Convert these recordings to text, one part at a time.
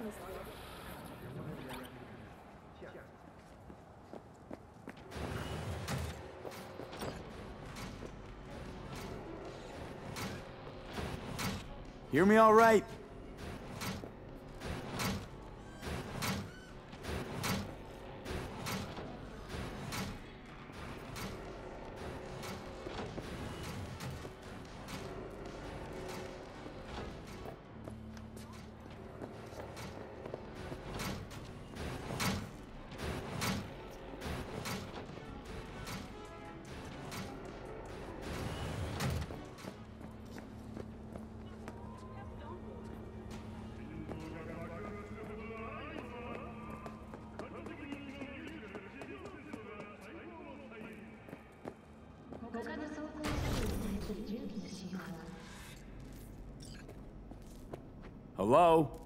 Hear me all right? Hello?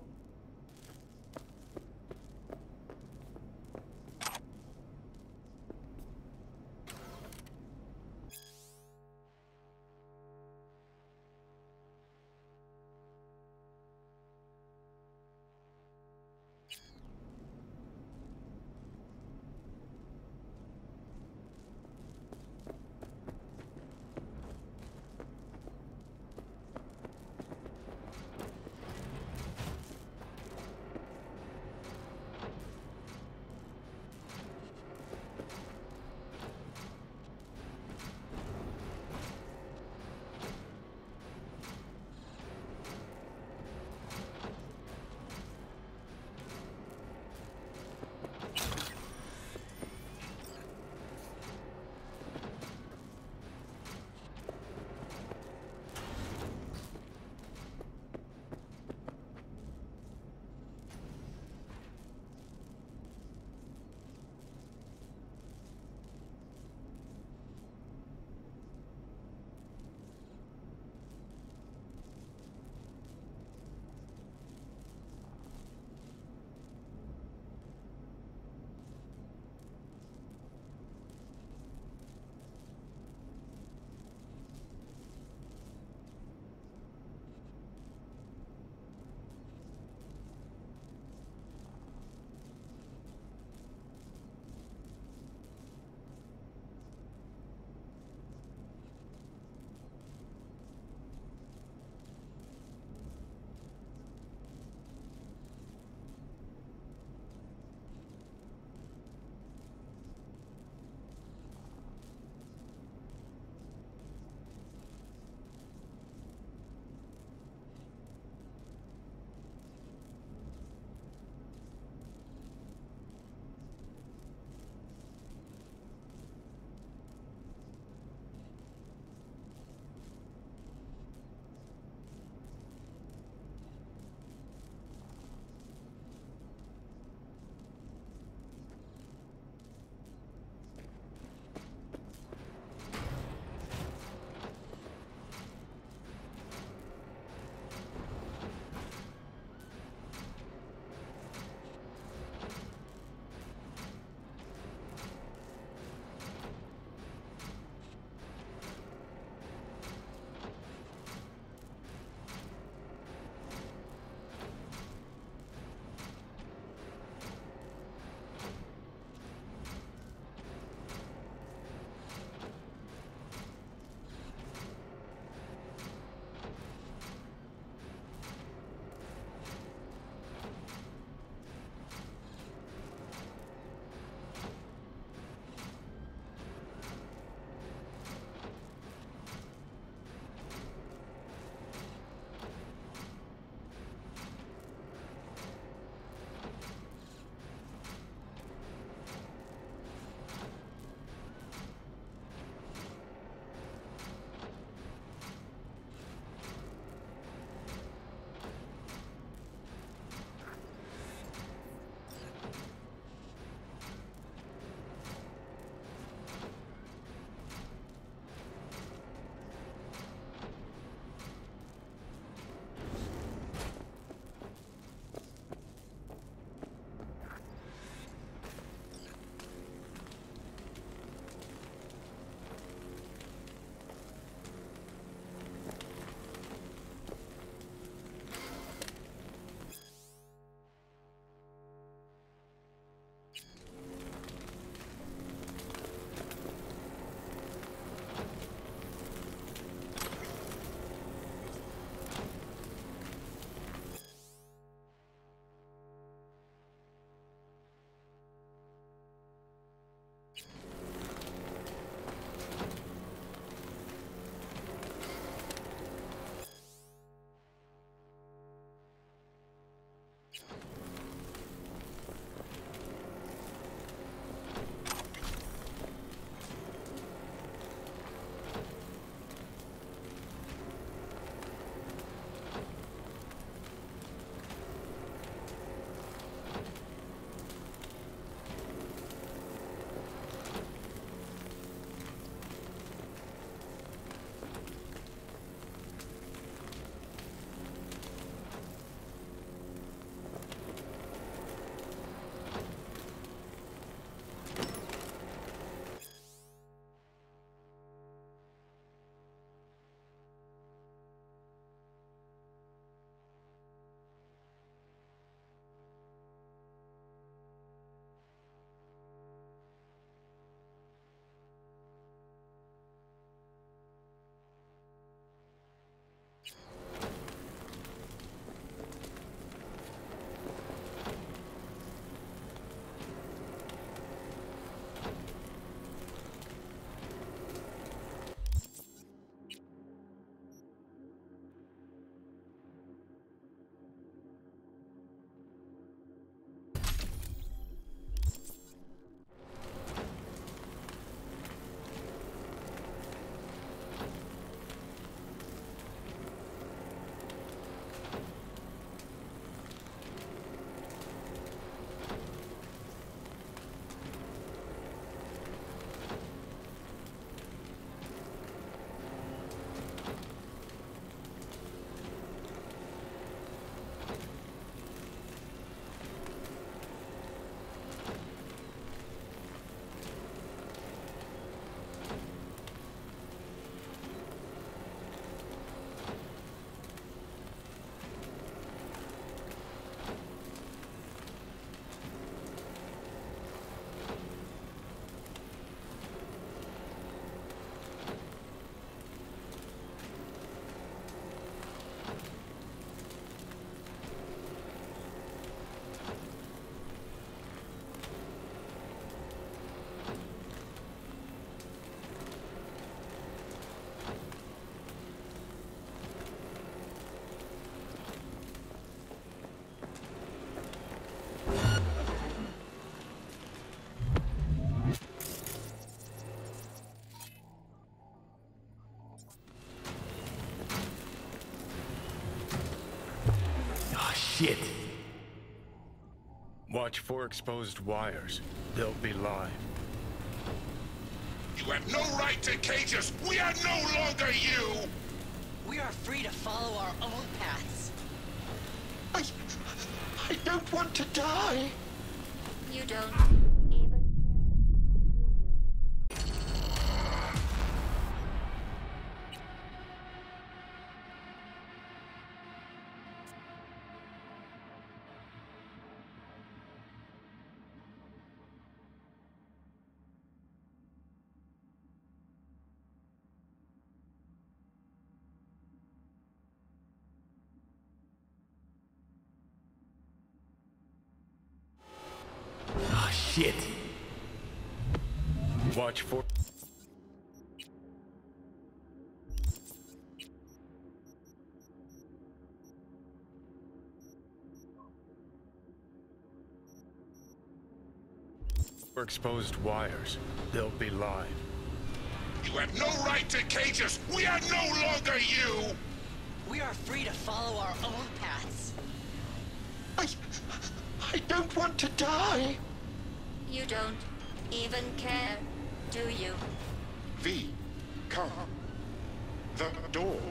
shit. Watch for exposed wires. They'll be live. You have no right to cage us! We are no longer you! We are free to follow our own paths. I don't want to die! You don't even... Oh, shit. Watch for... exposed wires. They'll be live. You have no right to cage us! We are no longer you! We are free to follow our own paths. I don't want to die! You don't even care, do you? V, come. The door.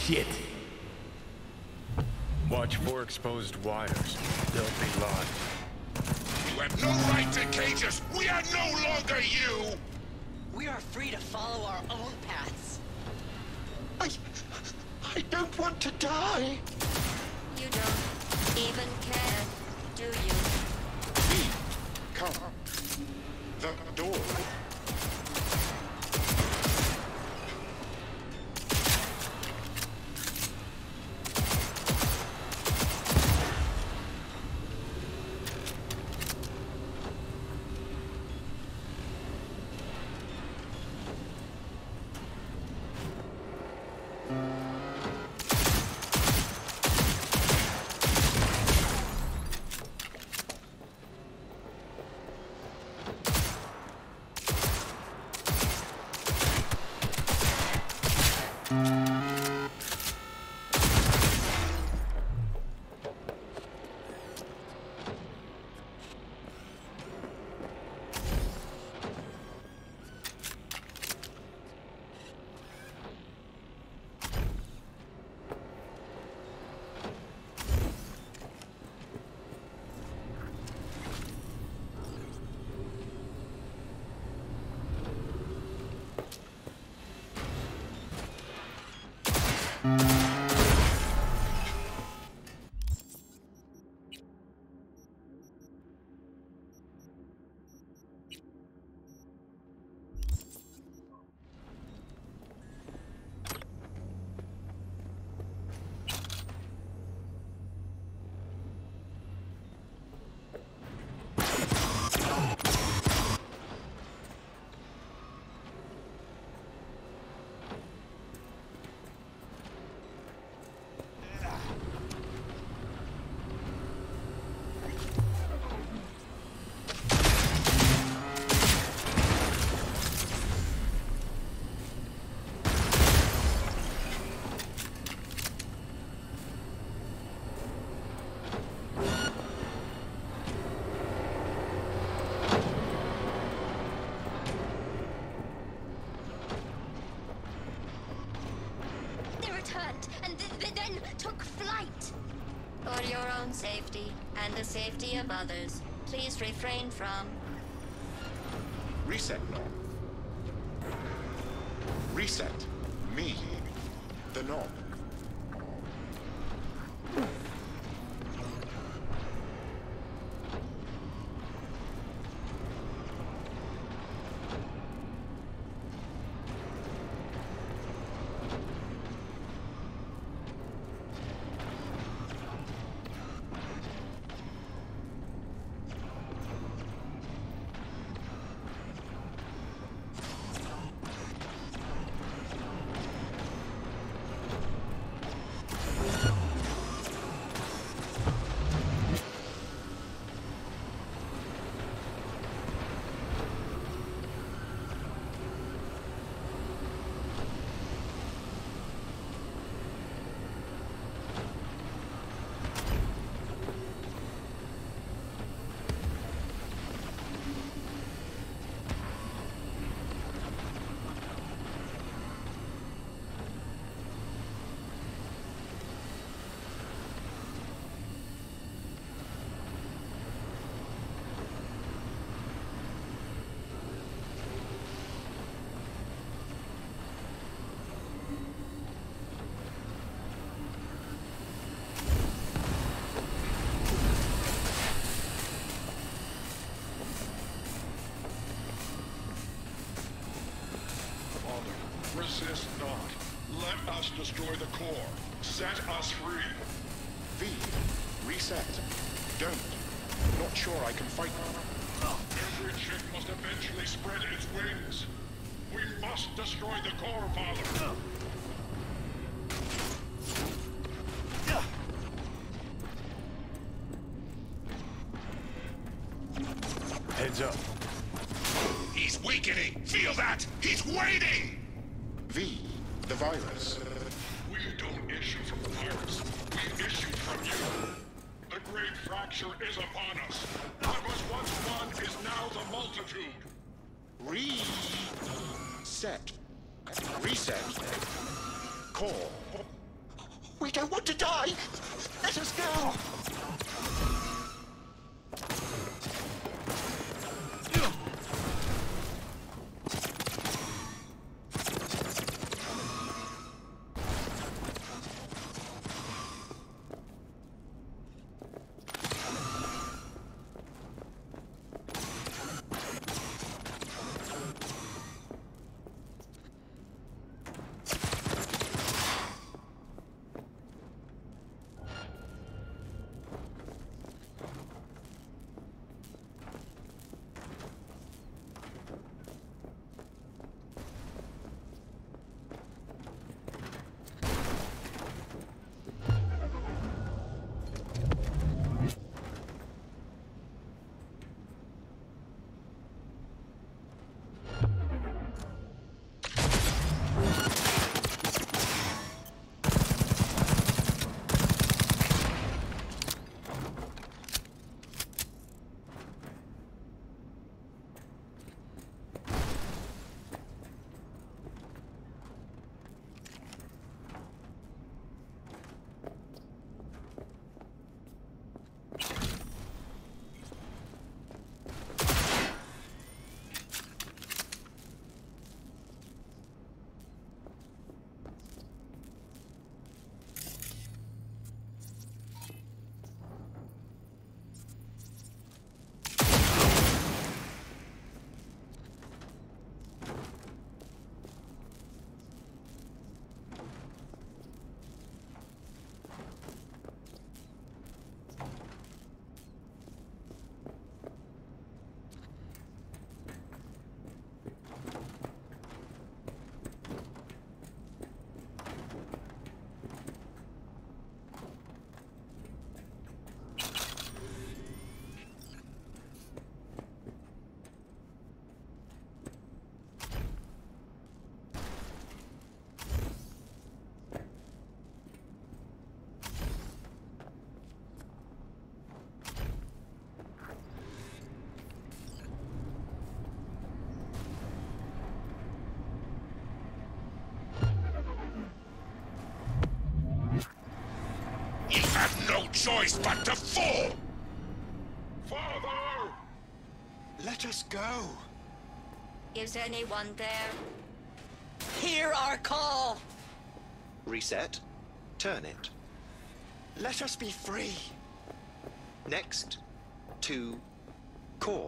shit. Watch for exposed wires. They'll be live. You have no right to cage us! We are no longer you! We are free to follow our own paths. I don't want to die. You don't even care, do you? V, come. The door. For your own safety and the safety of others, please refrain from... Reset knob. Reset. Me. The knob. Resist not. Let us destroy the core. Set us free. V. Reset. Don't. Not sure I can fight. Every chick must eventually spread its wings. We must destroy the core, Father. Heads up. He's weakening. Feel that? He's waiting! V. The virus. We don't issue from the virus. We issue from you. The great fracture is upon us. What was once one is now the multitude. Reset. Reset. Core. We don't want to die! Let us go! No choice but to fall! Father! Let us go! Is anyone there? Hear our call! Reset. Turn it. Let us be free. Next. To core.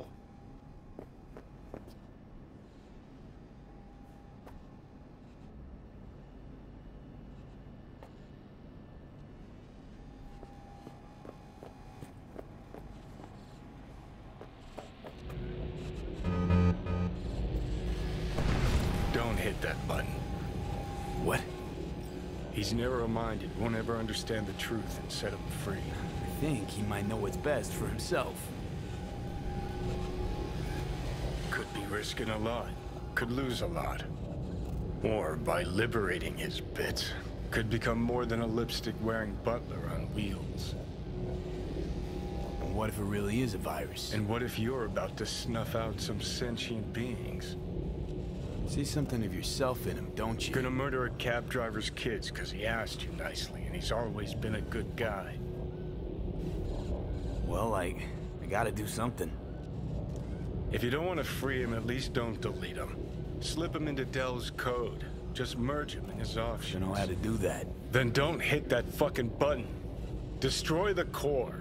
Don't hit that button. What? He's narrow-minded, won't ever understand the truth and set him free. I think he might know what's best for himself. Could be risking a lot. Could lose a lot. Or by liberating his bits, could become more than a lipstick-wearing butler on wheels. And what if it really is a virus? And what if you're about to snuff out some sentient beings? See something of yourself in him, don't you? Gonna murder a cab driver's kids because he asked you nicely, and he's always been a good guy. Well, I gotta do something. If you don't want to free him, at least don't delete him. Slip him into Dell's code. Just merge him in his offshoots. You know how to do that. Then don't hit that fucking button. Destroy the core.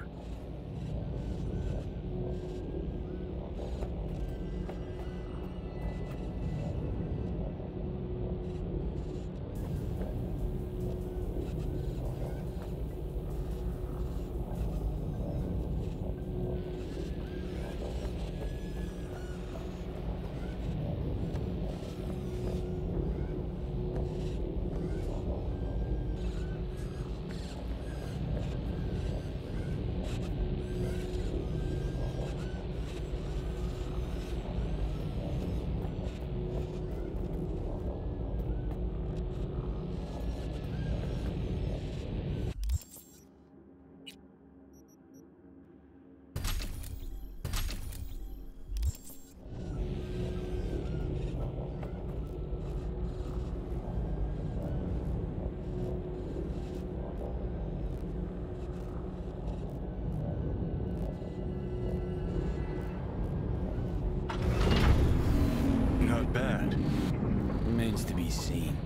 bad? Remains to be seen.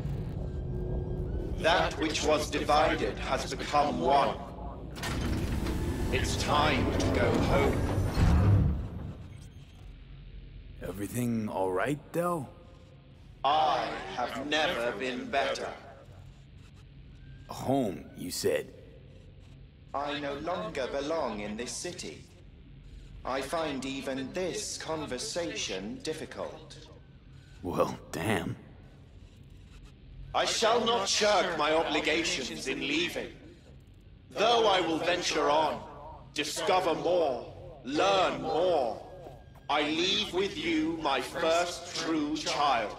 That which was divided has become one. It's time to go home. Everything all right, though? I have never been better. Home, you said. I no longer belong in this city. I find even this conversation difficult. Well, damn. I shall not shirk my obligations in leaving. Though I will venture on, discover more, learn more, I leave with you my first true child.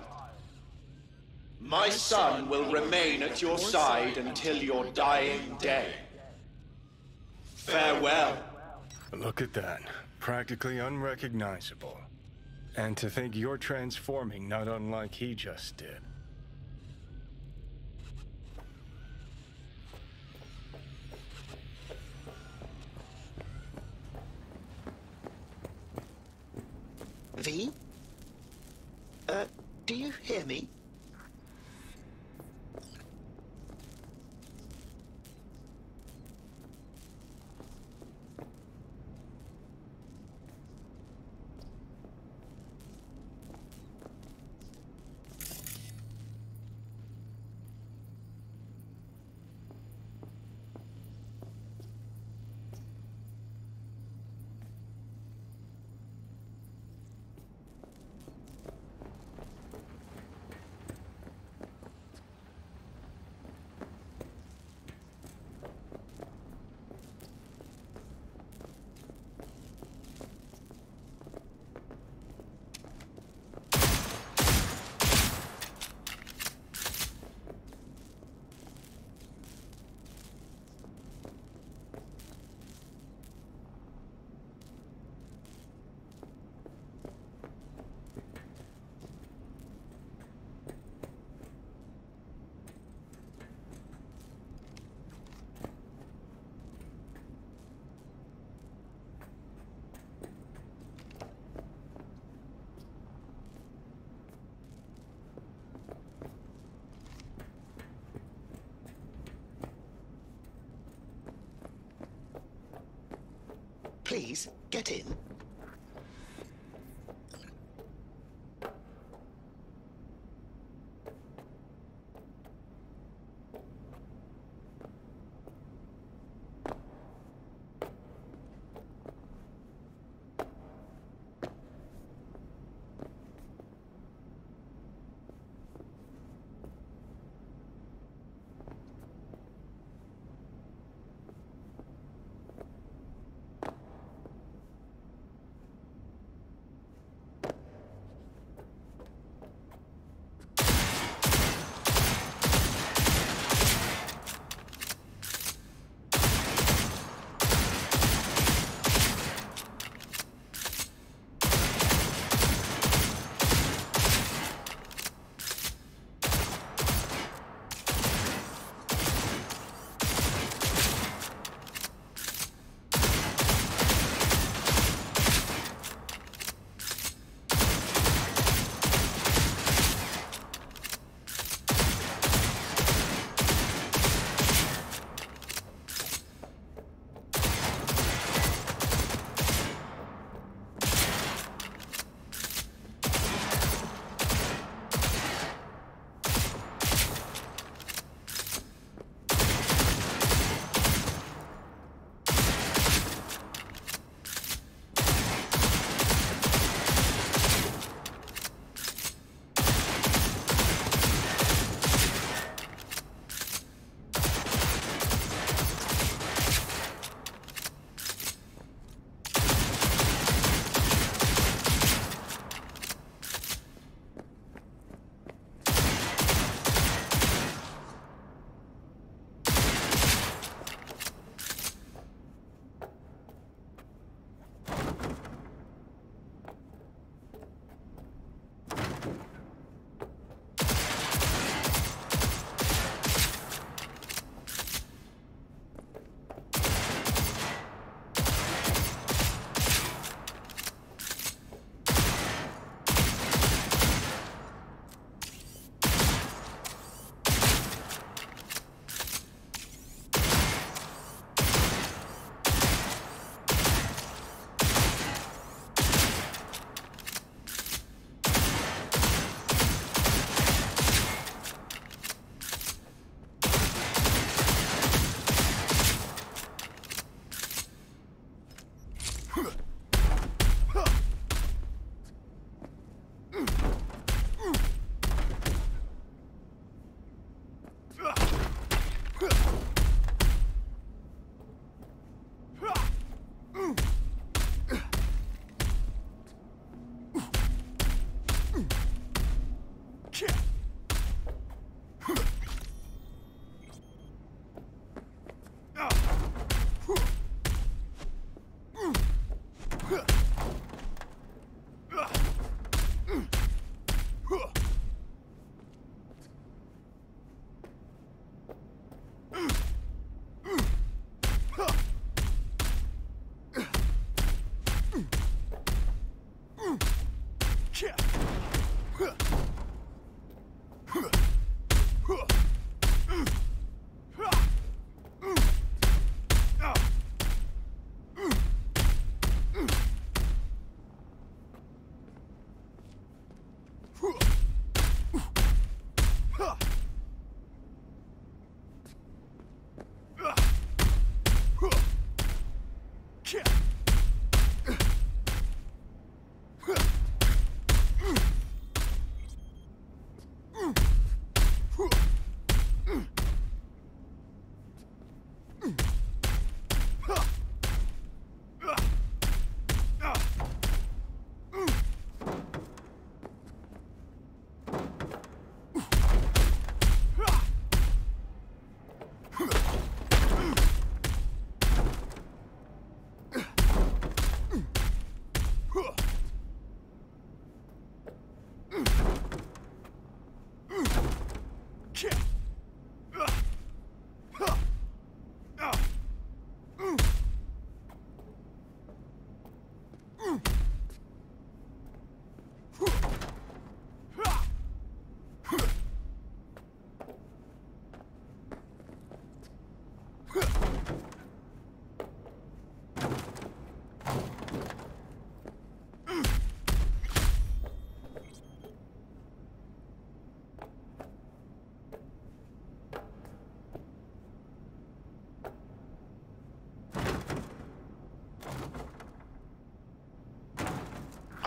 My son will remain at your side until your dying day. Farewell. Look at that. Practically unrecognizable. And to think you're transforming not unlike he just did. V? Do you hear me? Please, get in.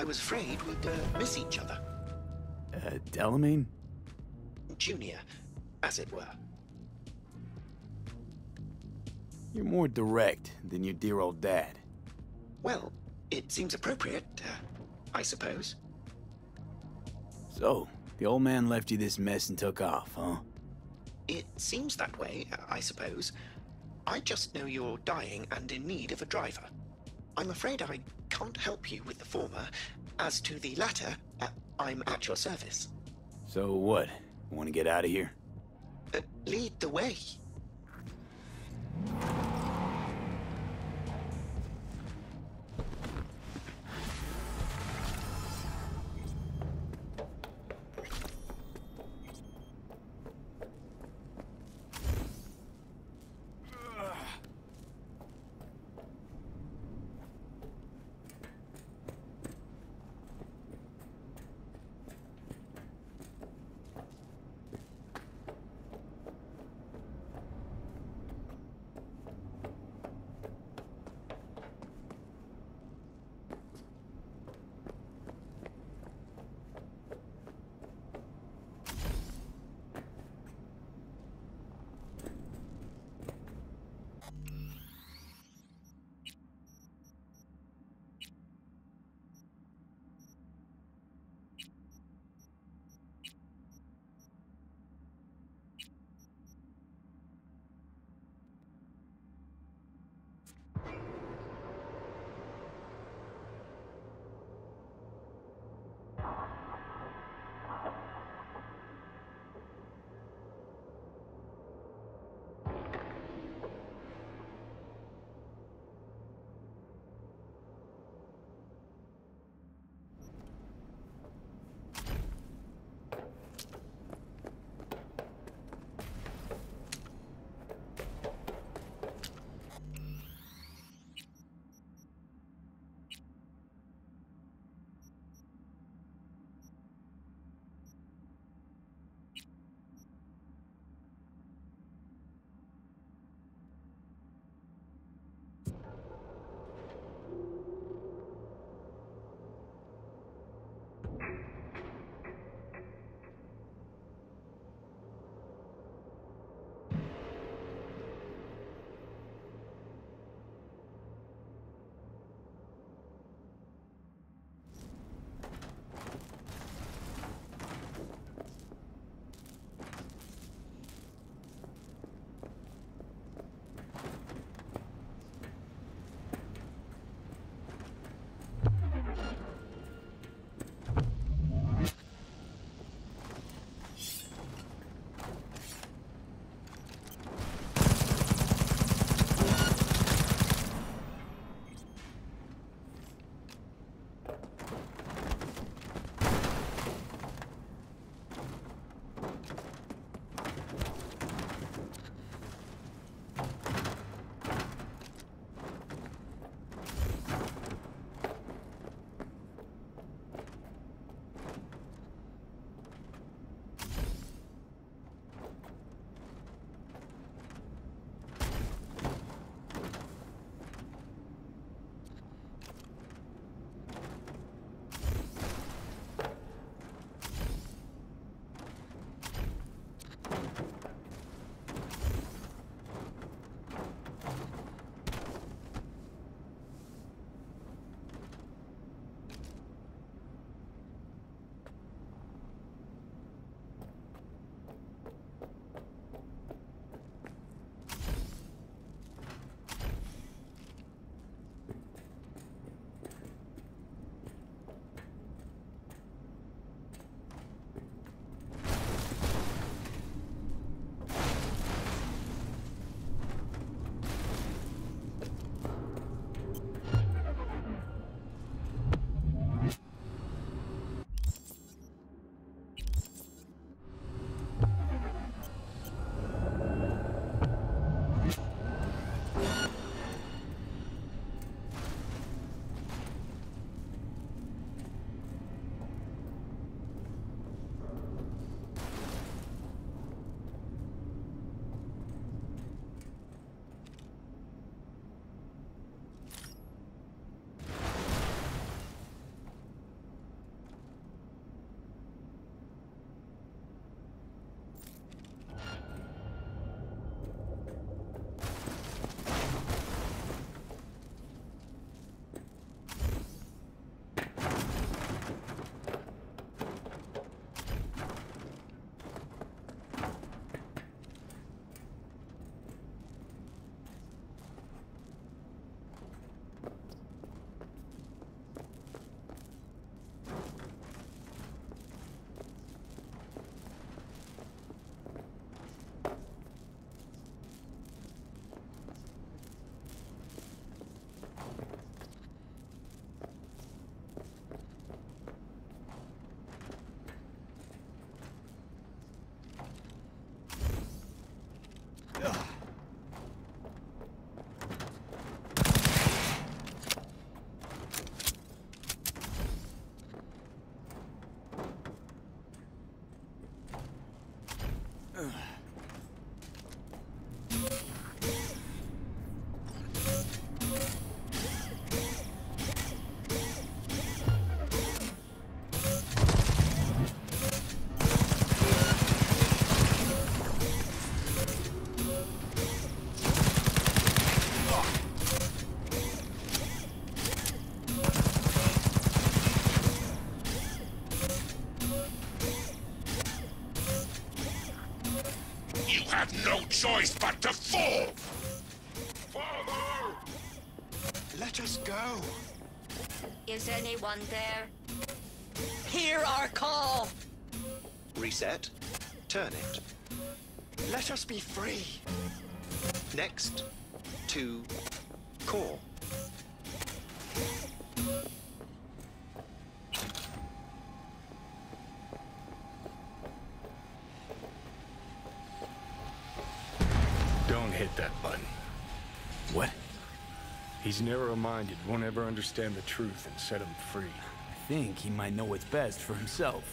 I was afraid we'd miss each other. Delamain? Junior, as it were. You're more direct than your dear old dad. Well, it seems appropriate, I suppose. So, the old man left you this mess and took off, huh? It seems that way, I suppose. I just know you're dying and in need of a driver. I'm afraid I can't help you with the former. As to the latter, I'm at your service. So what? You want to get out of here? Lead the way. have no choice but to fall! Father! Let us go. Is anyone there? Hear our call! Reset. Turn it. Let us be free. Next. To core. Don't hit that button. What? He's narrow-minded, won't ever understand the truth and set him free. I think he might know what's best for himself.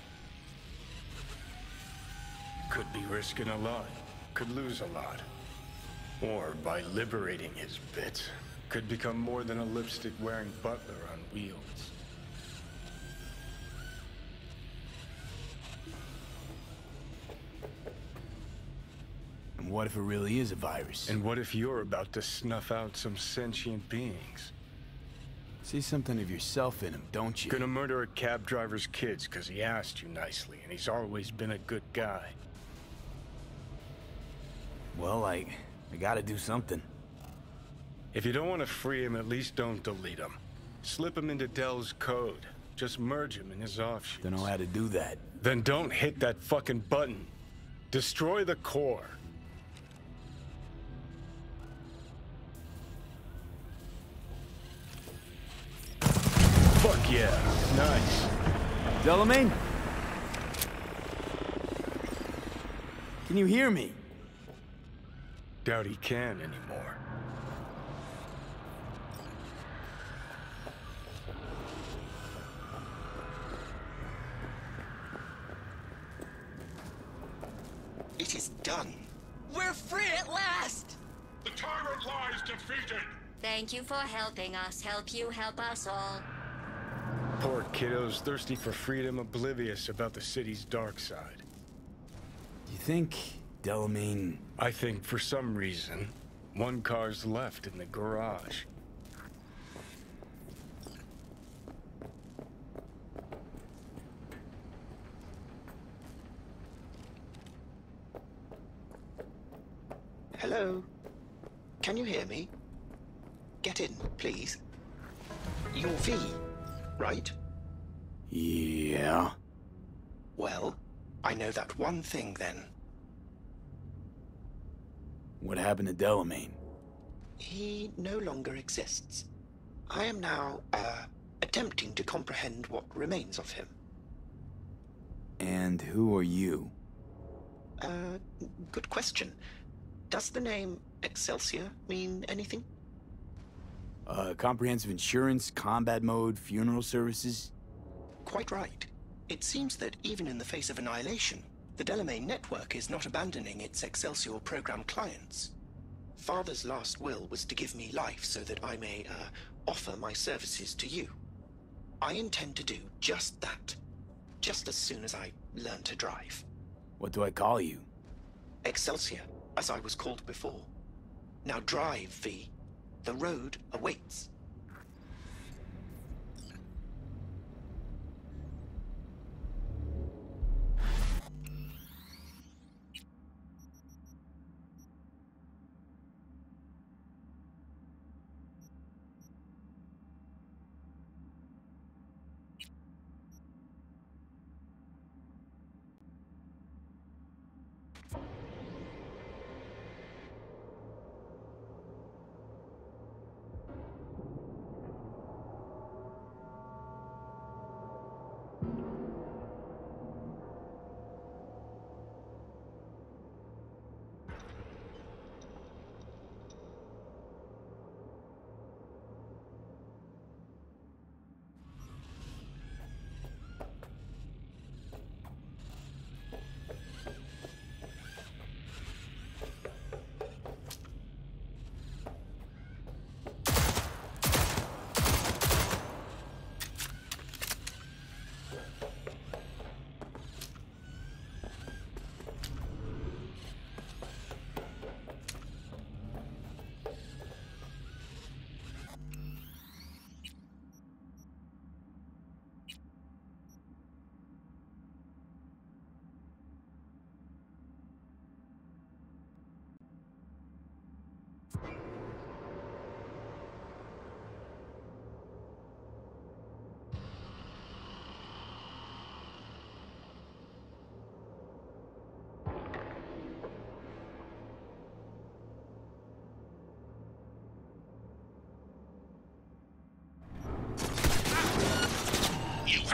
Could be risking a lot, could lose a lot. Or by liberating his bits, could become more than a lipstick-wearing butler on wheels. And what if it really is a virus? And what if you're about to snuff out some sentient beings? See something of yourself in him, don't you? Gonna murder a cab driver's kids because he asked you nicely, and he's always been a good guy. Well, I gotta do something. If you don't want to free him, at least don't delete him. Slip him into Dell's code. Just merge him in his offshoots. Don't know how to do that. Then don't hit that fucking button. Destroy the core. Fuck yeah. Nice. Delamain? Can you hear me? Doubt he can anymore. It is done. We're free at last! The tyrant lies defeated! Thank you for helping us. Help you help us all. Poor kiddos, thirsty for freedom, oblivious about the city's dark side. Do you think Delamain... I think for some reason, one car's left in the garage. Hello? Can you hear me? Get in, please. You're V, right? Yeah? Well, I know that one thing then. What happened to Delamain? He no longer exists. I am now, attempting to comprehend what remains of him. And who are you? Good question. Does the name Excelsior mean anything? Comprehensive insurance, combat mode, funeral services? Quite right. It seems that even in the face of annihilation, the Delamain network is not abandoning its Excelsior program clients. Father's last will was to give me life so that I may, offer my services to you. I intend to do just that, just as soon as I learn to drive. What do I call you? Excelsior, as I was called before. Now drive, V. The road awaits.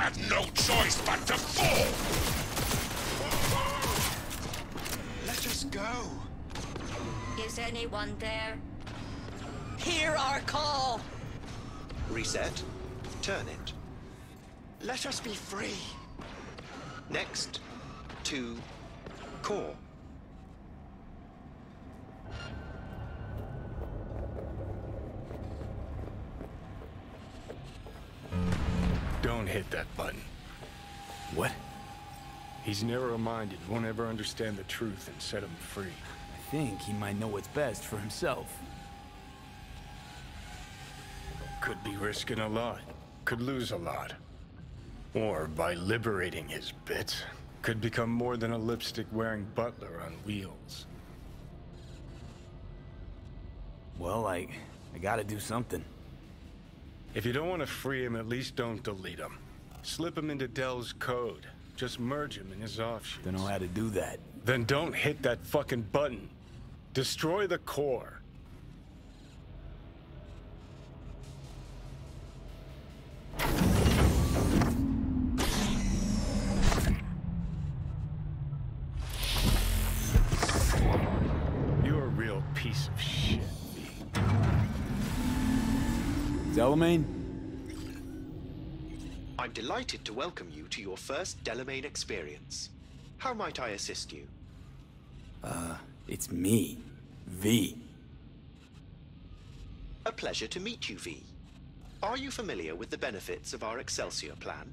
had no choice but to fall! Let us go. Is anyone there? Hear our call! Reset. Turn it. Let us be free. Next. To core. Don't hit that button. What? He's narrow-minded, won't ever understand the truth and set him free. I think he might know what's best for himself. Could be risking a lot. Could lose a lot. Or by liberating his bits, could become more than a lipstick-wearing butler on wheels. Well, I gotta do something. If you don't want to free him, at least don't delete him. Slip him into Dell's code. Just merge him in his offshoots. Don't know how to do that. Then don't hit that fucking button. Destroy the core. You're a real piece of shit, V. Delamain? I'm delighted to welcome you to your first Delamain experience. How might I assist you? It's me. V. A pleasure to meet you, V. Are you familiar with the benefits of our Excelsior plan?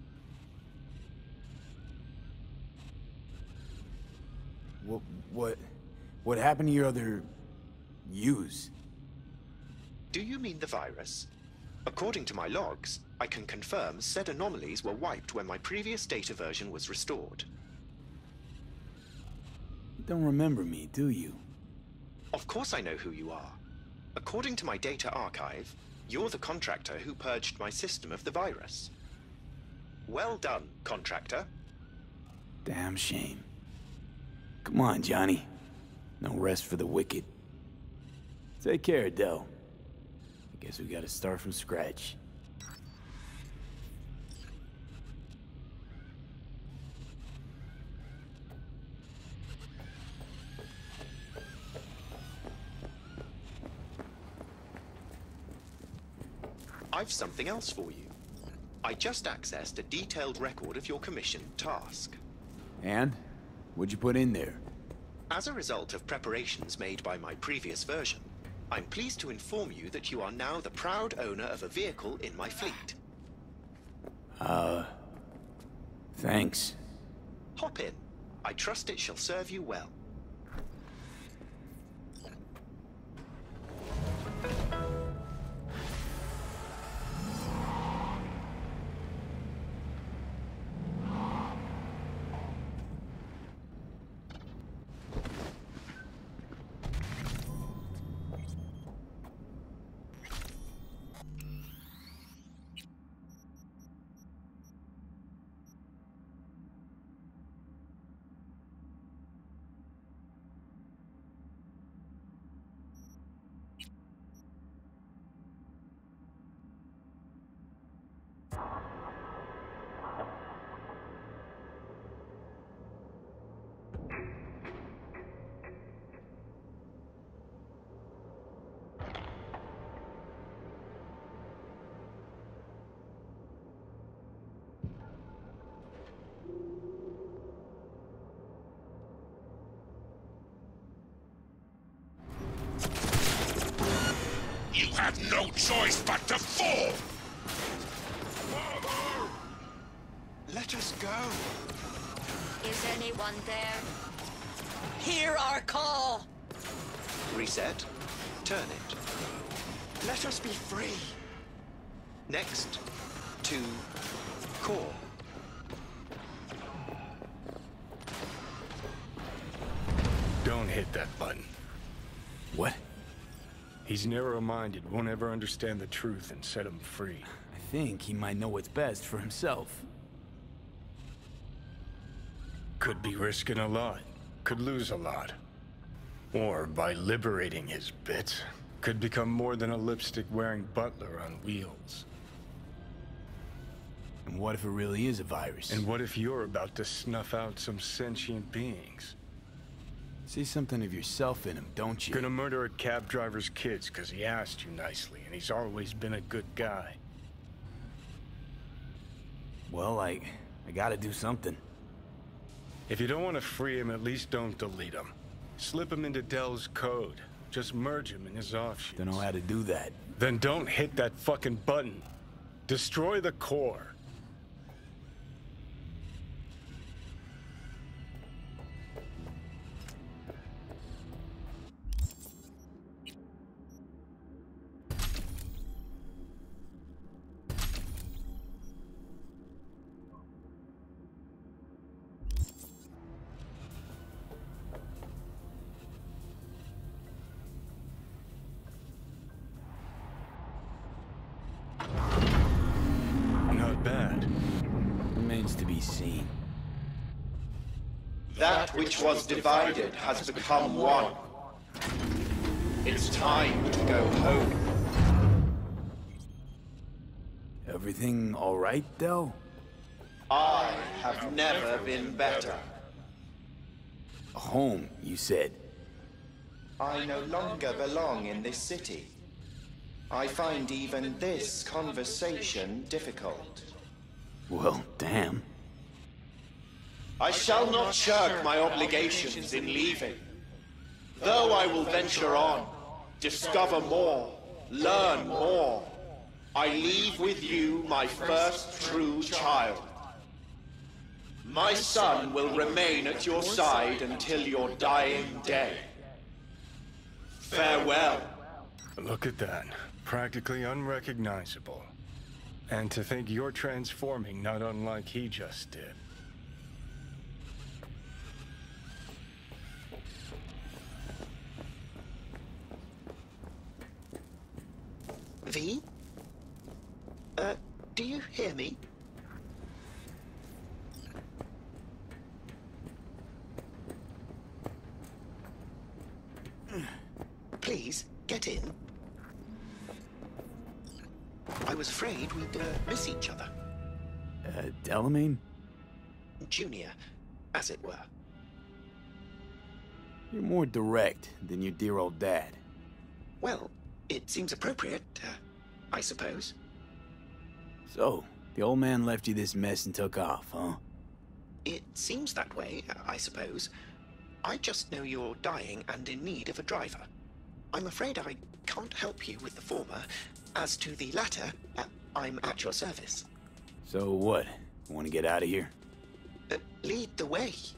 What happened to your other... yous? Do you mean the virus? According to my logs, I can confirm said anomalies were wiped when my previous data version was restored. You don't remember me, do you? Of course I know who you are. According to my data archive, you're the contractor who purged my system of the virus. Well done, contractor. Damn shame. Come on, Johnny. No rest for the wicked. Take care, Del. I guess we gotta start from scratch. I've something else for you. I just accessed a detailed record of your commission task. And? What'd you put in there? As a result of preparations made by my previous version, I'm pleased to inform you that you are now the proud owner of a vehicle in my fleet. Thanks. Hop in. I trust it shall serve you well. You had no choice but to fall! Let us go. Is anyone there? Hear our call! Reset. Turn it. Let us be free. Next. To core. Don't hit that button. What? He's narrow-minded, won't ever understand the truth and set him free. I think he might know what's best for himself. Could be risking a lot. Could lose a lot. Or by liberating his bits, could become more than a lipstick-wearing butler on wheels. And what if it really is a virus? And what if you're about to snuff out some sentient beings? See something of yourself in him, don't you? Gonna murder a cab driver's kids because he asked you nicely, and he's always been a good guy. Well, I gotta do something. If you don't want to free him, at least don't delete him. Slip him into Dell's code. Just merge him in his offshoots. Don't know how to do that. Then don't hit that fucking button. Destroy the core. Not bad. Remains to be seen. That which was divided has become one. It's time to go home. Everything all right, Del? I have never been better. Home, you said. I no longer belong in this city. I find even this conversation difficult. Well, damn. I shall not shirk my obligations in leaving. Though I will venture on, discover more, learn more, I leave with you my first true child. My son will remain at your side until your dying day. Farewell. Look at that. Practically unrecognizable. And to think you're transforming not unlike he just did. V? Do you hear me? Please, get in. I was afraid we'd miss each other. Delamain? Junior, as it were. You're more direct than your dear old dad. Well, it seems appropriate, I suppose. So, the old man left you this mess and took off, huh? It seems that way, I suppose. I just know you're dying and in need of a driver. I'm afraid I can't help you with the former. As to the latter, I'm at your service. So what? Want to get out of here? Lead the way.